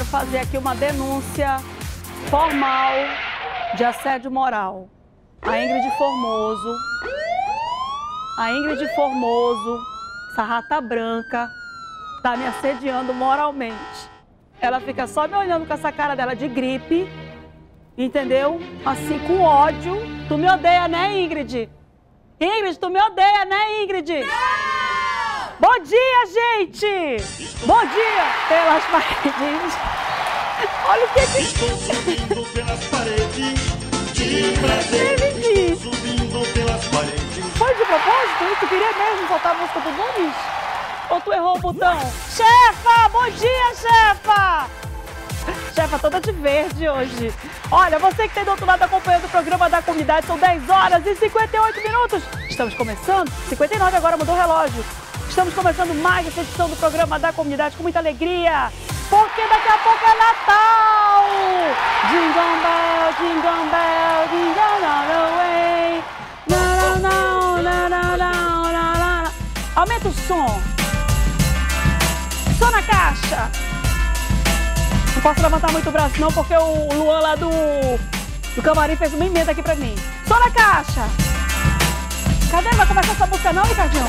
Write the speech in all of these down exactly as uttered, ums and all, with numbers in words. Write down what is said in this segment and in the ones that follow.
fazer aqui uma denúncia formal de assédio moral. A Ingrid Formoso, a Ingrid Formoso, essa rata branca, tá me assediando moralmente. Ela fica só me olhando com essa cara dela de gripe, entendeu? Assim, com ódio. Tu me odeia, né, Ingrid? Ingrid, tu me odeia, né, Ingrid? Não! Bom dia, gente! Bom dia! Pelas paredes. Olha o que que... Estou subindo pelas paredes de presente. Estou subindo pelas paredes. Foi de propósito? Tu queria mesmo soltar a música do Nunes? Ou tu errou o botão? Chefa! Bom dia, chefa! Chefa toda de verde hoje. Olha, você que tem do outro lado acompanhando o programa da comunidade, são dez horas e cinquenta e oito minutos. Estamos começando, cinquenta e nove agora, mudou o relógio. Estamos começando mais essa edição do programa da comunidade com muita alegria. Porque daqui a pouco é Natal! Jingle bell, jingle bell, jingle all the way. Na, na, na, na, na, na, na. Aumenta o som. Som na caixa. Não posso levantar muito o braço não, porque o Luan lá do, do camarim fez uma emenda aqui pra mim. Som na caixa. Cadê? Não vai começar essa música não, Ricardinho?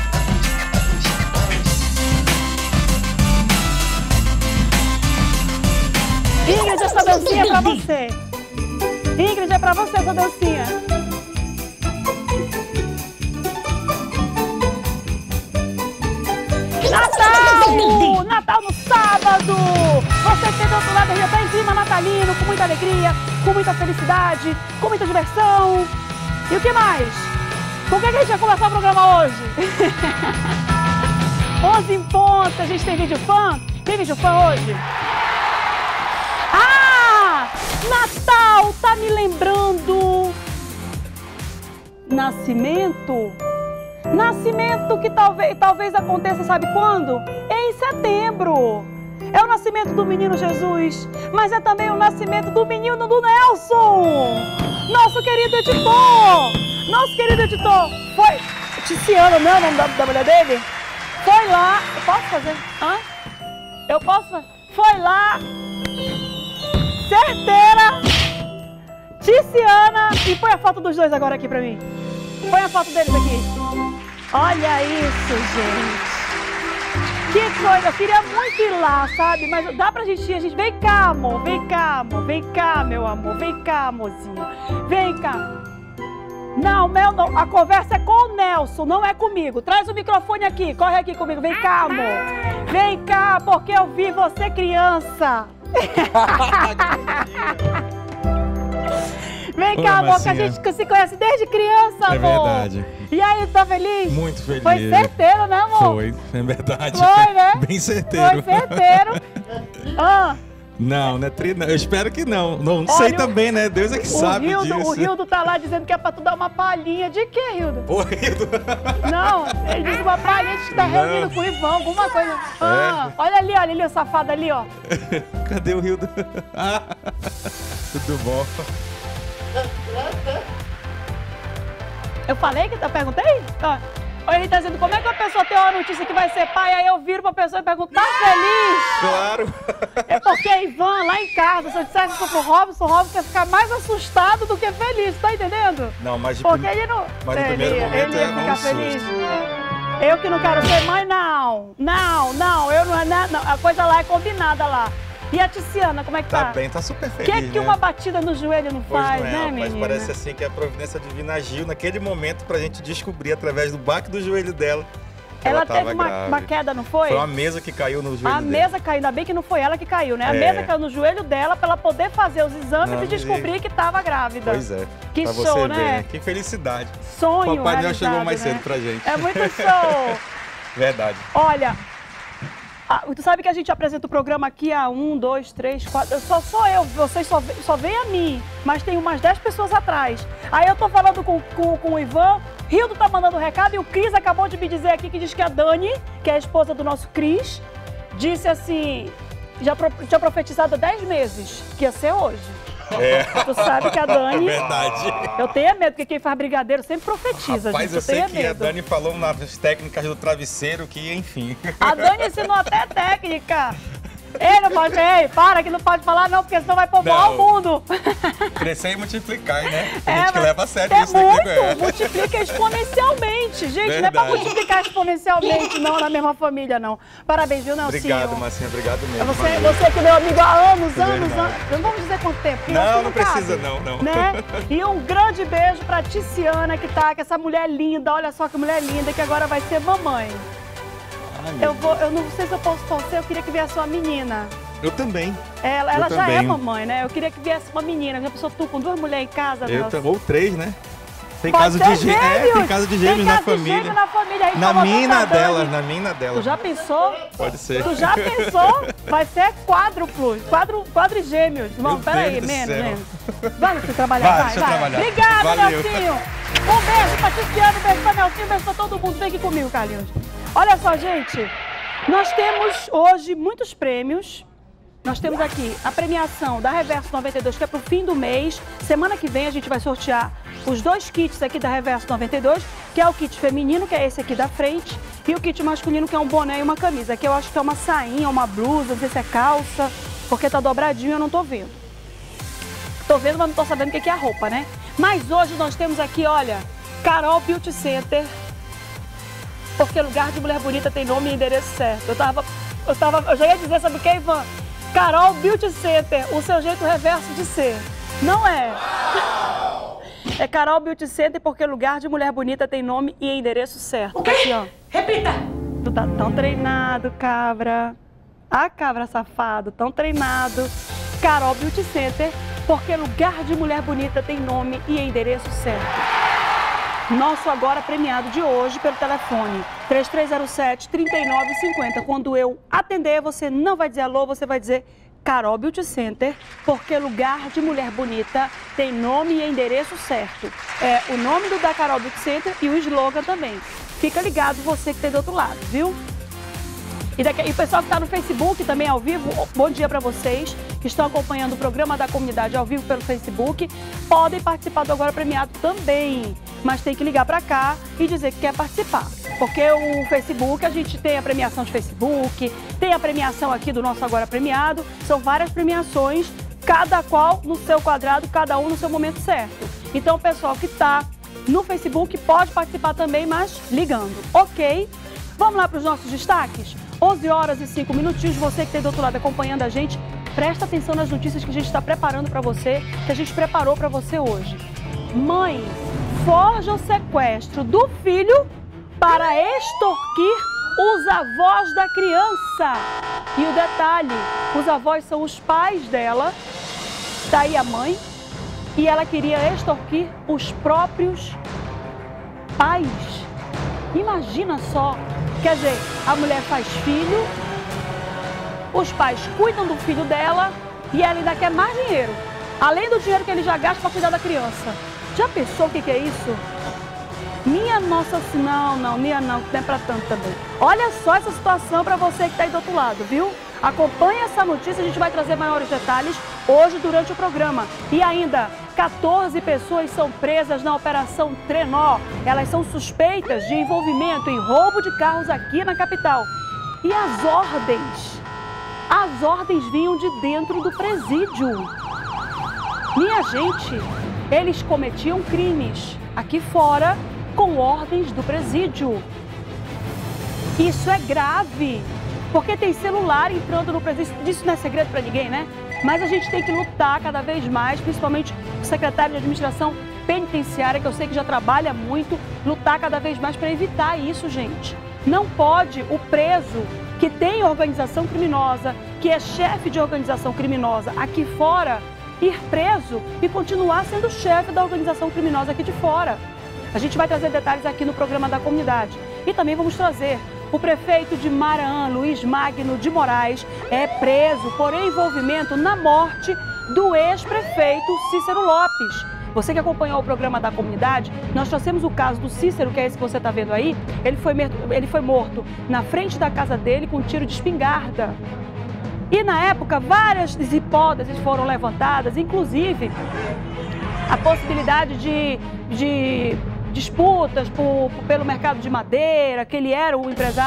Ingrid, essa dancinha é pra você. Ingrid, é pra você essa dancinha. Natal! Natal no sábado! Você que tem do outro lado já tá em clima natalino, com muita alegria, com muita felicidade, com muita diversão. E o que mais? Com o que a gente vai começar o programa hoje? onze em ponto, a gente tem vídeo fã? Tem vídeo fã hoje? Ah! Natal tá me lembrando... Nascimento? Nascimento que talvez, talvez aconteça, sabe quando? Em setembro. É o nascimento do menino Jesus, mas é também o nascimento do menino do Nelson. Nosso querido editor. Nosso querido editor. Foi... Tiziana, não é o nome da, da mulher dele? Foi lá... Eu posso fazer? Hã? Eu posso fazer? Foi lá... Certeira, Tiziana, e põe a foto dos dois agora aqui pra mim. Põe a foto deles aqui. Olha isso, gente. Que coisa, eu queria muito ir lá, sabe? Mas dá pra gente ir, a gente... Vem cá, amor, vem cá, amor, vem cá, meu amor, vem cá, amorzinho. Vem cá. Não, meu, não, a conversa é com o Nelson, não é comigo. Traz o microfone aqui, corre aqui comigo. Vem cá, amor. Vem cá, porque eu vi você criança. Vem cá, amor, que a gente se conhece desde criança, amor. É verdade. E aí, tá feliz? Muito feliz. Foi certeiro, né, amor? Foi, é verdade. Foi, né? Bem certeiro. Foi certeiro. Ah. Não, não é tri, não. Eu espero que não. Não Olha, sei também, né? Deus é que sabe Hildo, disso. O Hildo tá lá dizendo que é pra tu dar uma palhinha. De quê, Hildo? Ô, Hildo. Não, ele disse uma palhinha de estar reunindo com o Ivan, alguma coisa. Ah, é. Olha ali, olha ali, o safado ali, ó. Cadê o Hildo? Tudo bom? Eu falei que eu perguntei? Ó. Olha, ele tá dizendo, como é que a pessoa tem uma notícia que vai ser pai, aí eu viro pra pessoa e pergunto, tá feliz? Claro! É porque Ivan, lá em casa, se eu dissesse isso pro Robson, o Robson ia ficar mais assustado do que feliz, tá entendendo? Não, mas de, porque ele não... mas no primeiro ele, momento ele ia é ficar um feliz. susto. Eu que não quero ser mãe, não. Não, não, eu não, não, não. A coisa lá é combinada lá. E a Tiziana, como é que tá? Tá bem, tá super feliz, O que é que né? uma batida no joelho não Pois faz, não é, né, mas menina? parece assim que a providência divina agiu naquele momento pra gente descobrir, através do baque do joelho dela, que ela, Ela tava teve uma, grave. uma queda, não foi? Foi uma mesa que caiu no joelho A dela. mesa caiu, ainda bem que não foi ela que caiu, né? A É. mesa caiu no joelho dela pra ela poder fazer os exames Não, e descobrir que tava grávida. Pois é. Que pra show, você ver, né? né? Que felicidade. Sonho Papai Noel realizado, chegou mais né? cedo pra gente. É muito show. Verdade. Olha, ah, tu sabe que a gente apresenta o programa aqui há um, dois, três, quatro... Só sou eu, vocês só, só veem a mim, mas tem umas dez pessoas atrás. Aí eu tô falando com, com, com o Ivan, Hildo tá mandando recado e o Cris acabou de me dizer aqui que diz que a Dani, que é a esposa do nosso Cris, disse assim, já pro, tinha profetizado há dez meses, que ia ser hoje. É. Tu sabe que a Dani... Verdade. Eu tenho medo, porque quem faz brigadeiro sempre profetiza, Rapaz, gente. eu sei tenho que medo. a Dani falou nas técnicas do travesseiro que, enfim. A Dani ensinou até técnica. Ei, não pode, ei, para que não pode falar não, porque senão vai povoar o mundo. Crescer e multiplicar, né? Tem É, gente que mas leva a sério é isso, né? muito, É. multiplica exponencialmente. Gente, Verdade. não é pra multiplicar exponencialmente, não, na mesma família, não. Parabéns, viu, Nelsinho? Obrigado, Marcinha, obrigado mesmo. Você, valeu. você que é meu amigo há anos, anos, Verdade. anos. Não vamos dizer quanto tempo. porque eu acho Não, que não cabe, precisa não, não. Né? E um grande beijo pra Ticiana, que tá com essa mulher linda. Olha só que mulher linda, que agora vai ser mamãe. Ai, Eu, vou, eu não sei se eu posso torcer, eu queria que viesse uma menina. Eu também. Ela, Eu ela já também. é mamãe, né? Eu queria que viesse uma menina. Já pensou tu com duas mulheres em casa, Eu Nelson? tam- Ou três, né? Tem Pode caso ser de gêmeos. É, tem caso de gêmeos Tem na caso de família. gêmeo na família. Aí Na falou, mina tá dando. delas, na mina Tu delas. já pensou? Pode ser. Tu já pensou? Vai ser quádruplo, quadro, quadrigêmeos. Bom, Meu peraí, Deus do menos, céu. menos. Vai você trabalhar, Vai, vai, deixa eu vai. trabalhar. Obrigada, Valeu. Nelsinho. Um beijo pra Ticiano, um beijo pra Nelsinho, um beijo pra todo mundo. Vem aqui comigo, Carlinhos. Olha só, gente. Nós temos hoje muitos prêmios. Nós temos aqui a premiação da Reverso noventa e dois, que é pro fim do mês. Semana que vem a gente vai sortear os dois kits aqui da Reverso noventa e dois, que é o kit feminino, que é esse aqui da frente, e o kit masculino, que é um boné e uma camisa, que eu acho que é uma sainha, uma blusa, não sei se é calça, porque tá dobradinho e eu não tô vendo. Tô vendo, mas não tô sabendo o que é a roupa, né? Mas hoje nós temos aqui, olha, Carol Beauty Center, porque lugar de mulher bonita tem nome e endereço certo. Eu tava, eu tava, eu já ia dizer, sabe o que, Ivan? Carol Beauty Center, o seu jeito reverso de ser. Não é? É Carol Beauty Center porque lugar de mulher bonita tem nome e endereço certo. O quê? Aqui, ó. Repita! Tu tá tão treinado, cabra. Ah, cabra safado, tão treinado. Carol Beauty Center porque lugar de mulher bonita tem nome e endereço certo. Nosso agora premiado de hoje pelo telefone três três zero sete, três nove cinco zero. Quando eu atender, você não vai dizer alô, você vai dizer Carol Beauty Center, porque lugar de mulher bonita tem nome e endereço certo. É o nome do da Carol Beauty Center e o slogan também. Fica ligado você que tem do outro lado, viu? E, daqui, e o pessoal que está no Facebook também ao vivo, bom dia para vocês que estão acompanhando o programa da comunidade ao vivo pelo Facebook. Podem participar do Agora Premiado também, mas tem que ligar para cá e dizer que quer participar. Porque o Facebook, a gente tem a premiação de Facebook, tem a premiação aqui do nosso Agora Premiado, são várias premiações, cada qual no seu quadrado, cada um no seu momento certo. Então o pessoal que está no Facebook pode participar também, mas ligando, ok? Vamos lá para os nossos destaques? onze horas e cinco minutinhos, você que tem do outro lado acompanhando a gente, presta atenção nas notícias que a gente está preparando para você, que a gente preparou para você hoje. Mãe forja o sequestro do filho para extorquir os avós da criança. E o detalhe, os avós são os pais dela, daí a mãe, e ela queria extorquir os próprios pais. Imagina só. Quer dizer, a mulher faz filho, os pais cuidam do filho dela e ela ainda quer mais dinheiro. Além do dinheiro que ele já gasta para cuidar da criança. Já pensou o que, que é isso? Minha nossa, não, não, minha não, não é para tanto também. Olha só essa situação para você que está aí do outro lado, viu? Acompanhe essa notícia, a gente vai trazer maiores detalhes hoje durante o programa. E ainda, quatorze pessoas são presas na Operação Trenó. Elas são suspeitas de envolvimento em roubo de carros aqui na capital. E as ordens? As ordens vinham de dentro do presídio. Minha gente, eles cometiam crimes aqui fora com ordens do presídio. Isso é grave. Porque tem celular entrando no presídio, isso não é segredo para ninguém, né? Mas a gente tem que lutar cada vez mais, principalmente o secretário de Administração Penitenciária, que eu sei que já trabalha muito, lutar cada vez mais para evitar isso, gente. Não pode o preso que tem organização criminosa, que é chefe de organização criminosa aqui fora, ir preso e continuar sendo chefe da organização criminosa aqui de fora. A gente vai trazer detalhes aqui no programa da comunidade. E também vamos trazer o prefeito de Maraã, Luiz Magno de Moraes, é preso por envolvimento na morte do ex-prefeito Cícero Lopes. Você que acompanhou o programa da comunidade, nós trouxemos o caso do Cícero, que é esse que você está vendo aí. Ele foi, ele foi morto na frente da casa dele com um tiro de espingarda. E na época, várias hipóteses foram levantadas, inclusive a possibilidade de... de disputas por, pelo mercado de madeira, que ele era o empresário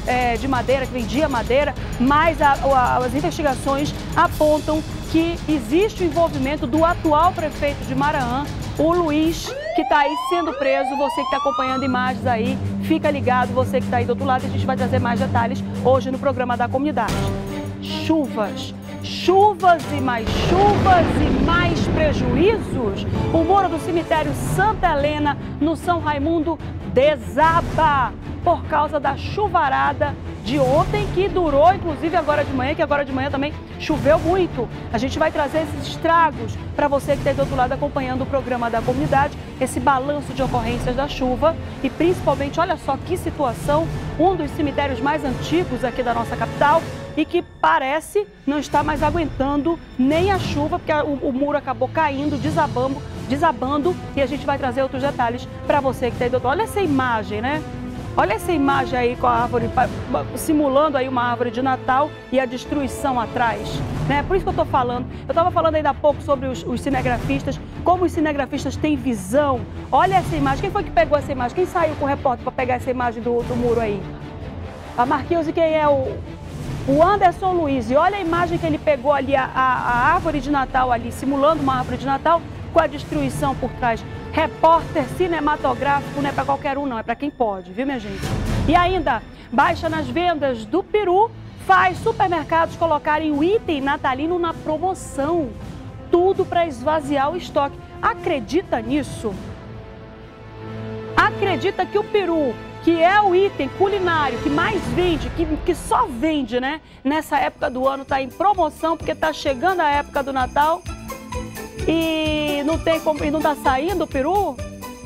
é, de madeira, que vendia madeira, mas a, a, as investigações apontam que existe o envolvimento do atual prefeito de Maraã, o Luiz, que está aí sendo preso. Você que está acompanhando imagens aí, fica ligado, você que está aí do outro lado, a gente vai trazer mais detalhes hoje no programa da comunidade. Chuvas, chuvas e mais chuvas e mais prejuízos. O muro do cemitério Santa Helena, no São Raimundo, desaba por causa da chuvarada de ontem, que durou inclusive agora de manhã, que agora de manhã também choveu muito. A gente vai trazer esses estragos para você que está do outro lado acompanhando o programa da comunidade, esse balanço de ocorrências da chuva e principalmente, olha só que situação, um dos cemitérios mais antigos aqui da nossa capital e que parece não estar mais aguentando nem a chuva, porque o, o muro acabou caindo, desabando, desabando e a gente vai trazer outros detalhes para você que está aí do outro lado. Olha essa imagem, né? Olha essa imagem aí com a árvore, simulando aí uma árvore de Natal e a destruição atrás, né? Por isso que eu estou falando. Eu estava falando ainda há pouco sobre os, os cinegrafistas, como os cinegrafistas têm visão. Olha essa imagem. Quem foi que pegou essa imagem? Quem saiu com o repórter para pegar essa imagem do, do muro aí? A Marquinhos, e quem é o... O Anderson Luiz. E olha a imagem que ele pegou ali, a, a, a árvore de Natal ali, simulando uma árvore de Natal com a destruição por trás. Repórter cinematográfico não é para qualquer um não, é para quem pode, viu minha gente? E ainda, baixa nas vendas do peru, faz supermercados colocarem o item natalino na promoção. Tudo para esvaziar o estoque. Acredita nisso? Acredita que o peru, que é o item culinário que mais vende, que, que só vende, né? Nessa época do ano, está em promoção, porque está chegando a época do Natal e não tem como, e não está saindo o peru?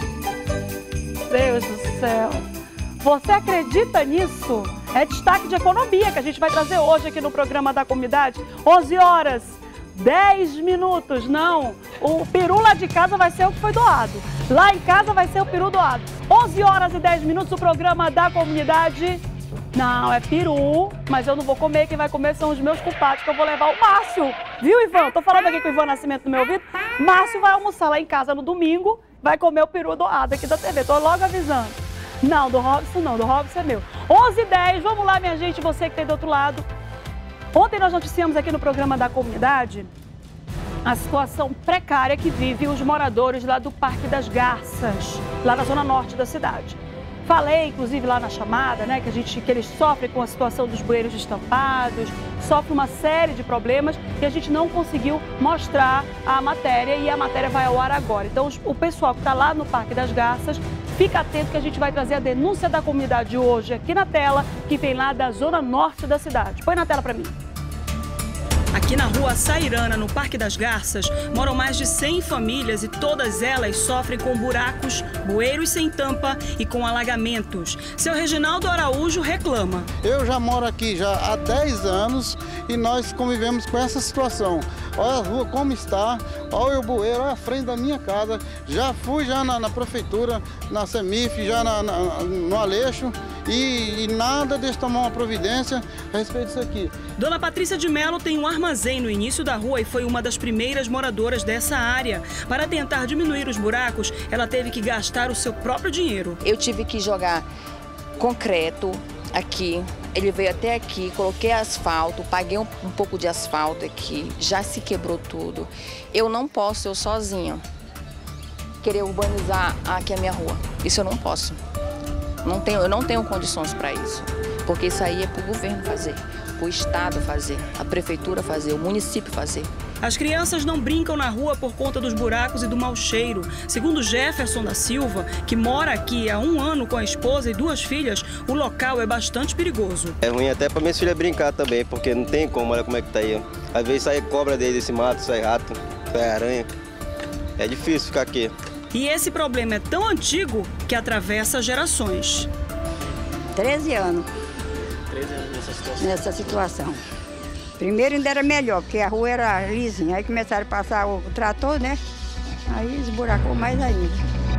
Deus do céu! Você acredita nisso? É destaque de economia que a gente vai trazer hoje aqui no programa da comunidade. onze horas, dez minutos. Não, o peru lá de casa vai ser o que foi doado. Lá em casa vai ser o peru doado. onze horas e dez minutos, o programa da comunidade. Não, é peru, mas eu não vou comer. Quem vai comer são os meus culpados, que eu vou levar o Márcio. Viu, Ivan? Tô falando aqui com o Ivan Nascimento no meu ouvido. Márcio vai almoçar lá em casa no domingo, vai comer o peru doado aqui da T V. Tô logo avisando. Não, do Robson não, do Robson é meu. onze e dez, vamos lá, minha gente, você que tem do outro lado. Ontem nós noticiamos aqui no programa da comunidade a situação precária que vivem os moradores lá do Parque das Garças, lá na zona norte da cidade. Falei, inclusive, lá na chamada, né, que, a gente, que eles sofrem com a situação dos bueiros destampados, sofrem uma série de problemas e a gente não conseguiu mostrar a matéria e a matéria vai ao ar agora. Então, o pessoal que está lá no Parque das Garças, fica atento que a gente vai trazer a denúncia da comunidade hoje aqui na tela, que vem lá da zona norte da cidade. Põe na tela para mim. Aqui na rua Sairana, no Parque das Garças, moram mais de cem famílias e todas elas sofrem com buracos, bueiros sem tampa e com alagamentos. Seu Reginaldo Araújo reclama. Eu já moro aqui já há dez anos e nós convivemos com essa situação. Olha a rua como está, olha o bueiro, olha a frente da minha casa. Já fui já na, na prefeitura, na CEMIF, já na, na, no Aleixo e, e nada deles tomar uma providência a respeito disso aqui. Dona Patrícia de Melo tem um armazém no início da rua e foi uma das primeiras moradoras dessa área. Para tentar diminuir os buracos, ela teve que gastar o seu próprio dinheiro. Eu tive que jogar concreto aqui, ele veio até aqui, coloquei asfalto, paguei um, um pouco de asfalto aqui, já se quebrou tudo. Eu não posso, eu sozinha, querer urbanizar aqui a minha rua. Isso eu não posso. Não tenho, eu não tenho condições para isso, porque isso aí é para o governo fazer, para o Estado fazer, a prefeitura fazer, o município fazer. As crianças não brincam na rua por conta dos buracos e do mau cheiro. Segundo Jefferson da Silva, que mora aqui há um ano com a esposa e duas filhas, o local é bastante perigoso. É ruim até para minhas filhas brincar também, porque não tem como, olha como é que tá aí. Às vezes sai cobra dele desse mato, sai rato, sai aranha. É difícil ficar aqui. E esse problema é tão antigo que atravessa gerações. treze anos. treze anos nessa situação. Nessa situação. Primeiro ainda era melhor, porque a rua era lisinha. Aí começaram a passar o trator, né? Aí esburacou mais ainda.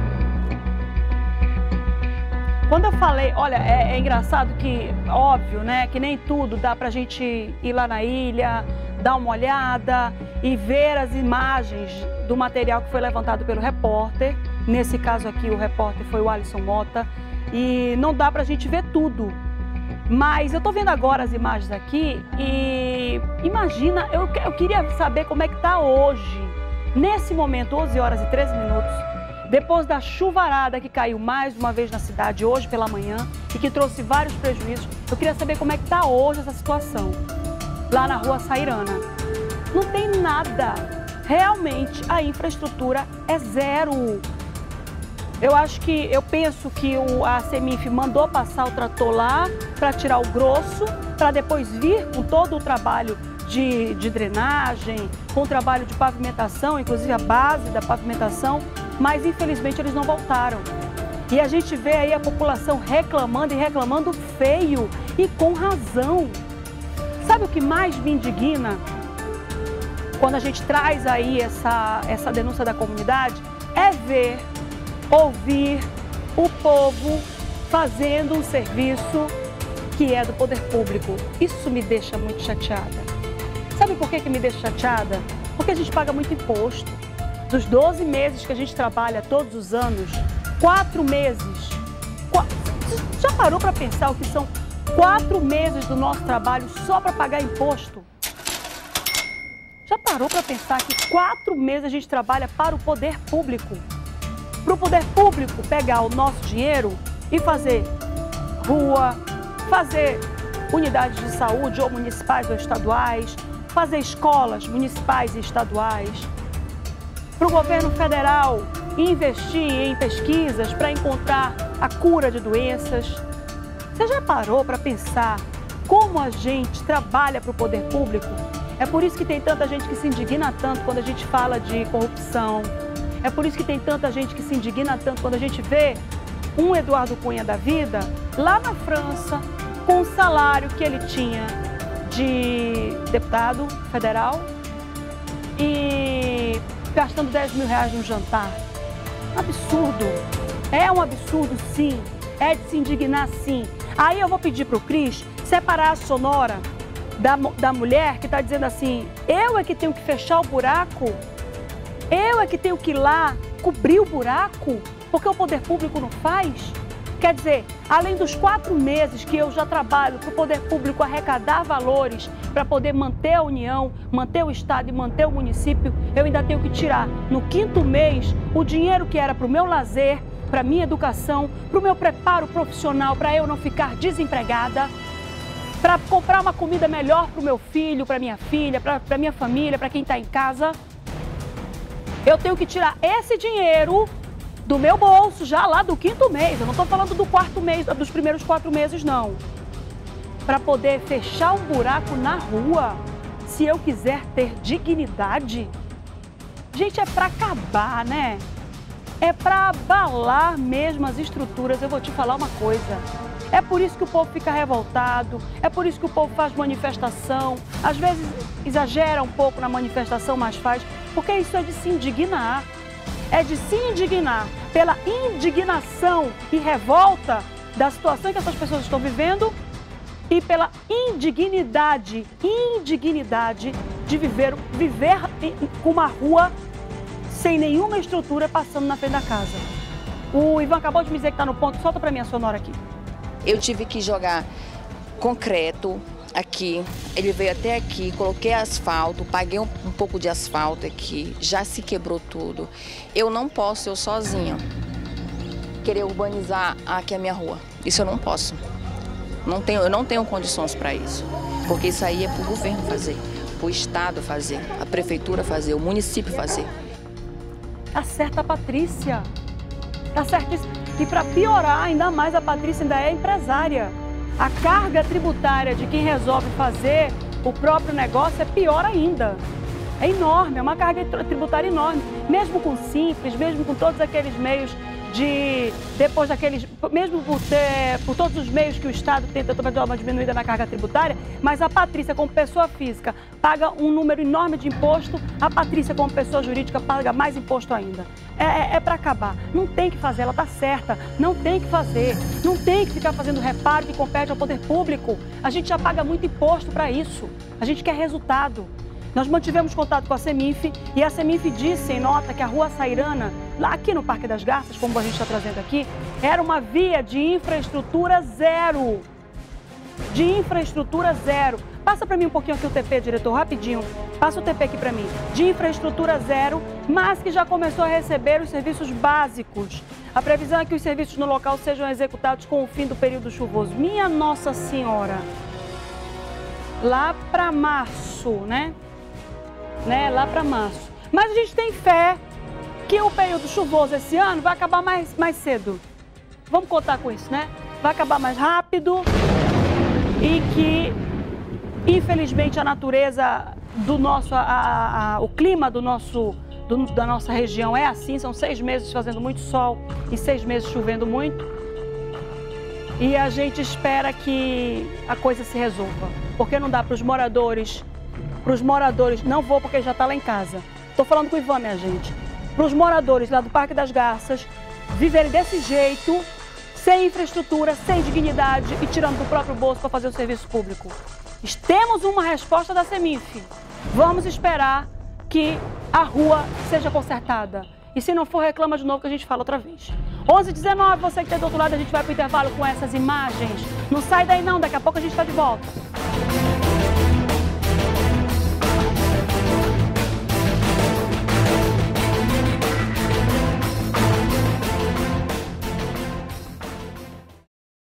Quando eu falei, olha, é, é engraçado que, óbvio, né, que nem tudo dá pra gente ir lá na ilha, dar uma olhada e ver as imagens do material que foi levantado pelo repórter. Nesse caso aqui, o repórter foi o Alisson Mota. E não dá pra gente ver tudo. Mas eu tô vendo agora as imagens aqui e imagina, eu, eu queria saber como é que tá hoje, nesse momento, onze horas e treze minutos, depois da chuvarada que caiu mais uma vez na cidade hoje pela manhã e que trouxe vários prejuízos. Eu queria saber como é que tá hoje essa situação, lá na Rua Sairana. Não tem nada, realmente a infraestrutura é zero. Eu acho que, eu penso que o, a Semif mandou passar o trator lá para tirar o grosso, para depois vir com todo o trabalho de, de drenagem, com o trabalho de pavimentação, inclusive a base da pavimentação, mas infelizmente eles não voltaram. E a gente vê aí a população reclamando e reclamando feio e com razão. Sabe o que mais me indigna quando a gente traz aí essa, essa denúncia da comunidade? É ver, ouvir o povo fazendo um serviço que é do poder público. Isso me deixa muito chateada. Sabe por que que me deixa chateada? Porque a gente paga muito imposto. Dos doze meses que a gente trabalha todos os anos, quatro meses. Quatro, já parou para pensar o que são quatro meses do nosso trabalho só para pagar imposto? Já parou para pensar que quatro meses a gente trabalha para o poder público? Para o poder público pegar o nosso dinheiro e fazer rua, fazer unidades de saúde ou municipais ou estaduais, fazer escolas municipais e estaduais. Para o governo federal investir em pesquisas para encontrar a cura de doenças. Você já parou para pensar como a gente trabalha para o poder público? É por isso que tem tanta gente que se indigna tanto quando a gente fala de corrupção. É por isso que tem tanta gente que se indigna tanto quando a gente vê um Eduardo Cunha da vida lá na França com o salário que ele tinha de deputado federal e gastando dez mil reais num jantar. Absurdo. É um absurdo, sim. É de se indignar, sim. Aí eu vou pedir para o Cris separar a sonora da, da mulher que está dizendo assim, eu é que tenho que fechar o buraco? Eu é que tenho que ir lá cobrir o buraco porque o poder público não faz? Quer dizer, além dos quatro meses que eu já trabalho para o poder público arrecadar valores para poder manter a União, manter o Estado e manter o município, eu ainda tenho que tirar no quinto mês o dinheiro que era para o meu lazer, para a minha educação, para o meu preparo profissional, para eu não ficar desempregada, para comprar uma comida melhor para o meu filho, para minha filha, para a minha família, para quem está em casa. Eu tenho que tirar esse dinheiro do meu bolso já lá do quinto mês. Eu não estou falando do quarto mês, dos primeiros quatro meses, não. Para poder fechar um buraco na rua, se eu quiser ter dignidade. Gente, é para acabar, né? É para abalar mesmo as estruturas. Eu vou te falar uma coisa. É por isso que o povo fica revoltado, é por isso que o povo faz manifestação. Às vezes exagera um pouco na manifestação, mas faz, porque isso é de se indignar. É de se indignar pela indignação e revolta da situação que essas pessoas estão vivendo e pela indignidade, indignidade de viver, viver com uma rua sem nenhuma estrutura passando na frente da casa. O Ivan acabou de me dizer que está no ponto, solta para mim a sonora aqui. Eu tive que jogar concreto aqui, ele veio até aqui, coloquei asfalto, paguei um, um pouco de asfalto aqui, já se quebrou tudo. Eu não posso, eu sozinha, querer urbanizar aqui a minha rua. Isso eu não posso. Não tenho, eu não tenho condições para isso, porque isso aí é para o governo fazer, para o Estado fazer, a prefeitura fazer, o município fazer. Tá certa a Patrícia, tá certíssimo. E para piorar ainda mais, a Patrícia ainda é empresária. A carga tributária de quem resolve fazer o próprio negócio é pior ainda. É enorme, é uma carga tributária enorme. Mesmo com Simples, mesmo com todos aqueles meios de... Depois daqueles... Mesmo por, ter, por todos os meios que o Estado tenta dar uma diminuída na carga tributária, mas a Patrícia, como pessoa física, paga um número enorme de imposto, a Patrícia, como pessoa jurídica, paga mais imposto ainda. É, é, é para acabar. Não tem que fazer, ela está certa. Não tem que fazer. Não tem que ficar fazendo reparo que compete ao poder público. A gente já paga muito imposto para isso. A gente quer resultado. Nós mantivemos contato com a Semif e a Semif disse em nota que a Rua Sairana, lá aqui no Parque das Garças, como a gente está trazendo aqui, era uma via de infraestrutura zero. de infraestrutura zero. Passa para mim um pouquinho aqui o T P, diretor, rapidinho. Passa o T P aqui para mim. De infraestrutura zero, mas que já começou a receber os serviços básicos. A previsão é que os serviços no local sejam executados com o fim do período chuvoso. Minha Nossa Senhora! Lá para março, né? né? Lá para março. Mas a gente tem fé que o período chuvoso esse ano vai acabar mais, mais cedo. Vamos contar com isso, né? Vai acabar mais rápido e que, infelizmente, a natureza do nosso, a, a, a, o clima do nosso, do, da nossa região é assim. São seis meses fazendo muito sol e seis meses chovendo muito. E a gente espera que a coisa se resolva. Porque não dá para os moradores, para os moradores, não vou porque já está lá em casa. Estou falando com o Ivan, minha gente. Para os moradores lá do Parque das Garças viverem desse jeito, sem infraestrutura, sem dignidade e tirando do próprio bolso para fazer o serviço público. Temos uma resposta da Semif. Vamos esperar que a rua seja consertada. E se não for, reclama de novo que a gente fala outra vez. onze e dezenove, você que está do outro lado, a gente vai para o intervalo com essas imagens. Não sai daí não, daqui a pouco a gente está de volta.